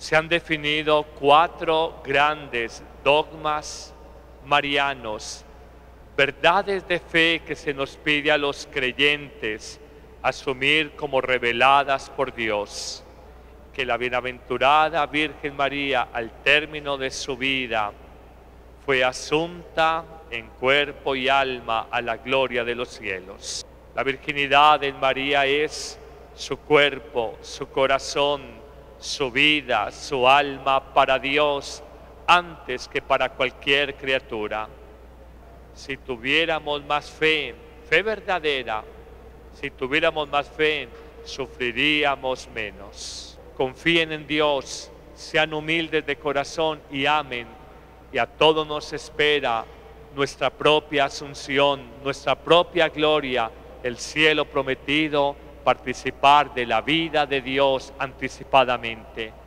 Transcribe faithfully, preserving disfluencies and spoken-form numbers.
se han definido cuatro grandes dogmas marianos, verdades de fe que se nos pide a los creyentes asumir como reveladas por Dios. Que la bienaventurada Virgen María, al término de su vida, fue asunta en cuerpo y alma a la gloria de los cielos. La virginidad en María es su cuerpo, su corazón, su vida, su alma para Dios antes que para cualquier criatura. Si tuviéramos más fe, fe verdadera, si tuviéramos más fe, sufriríamos menos. Confíen en Dios, sean humildes de corazón y amen, y a todos nos espera nuestra propia asunción, nuestra propia gloria, el cielo prometido, participar de la vida de Dios anticipadamente.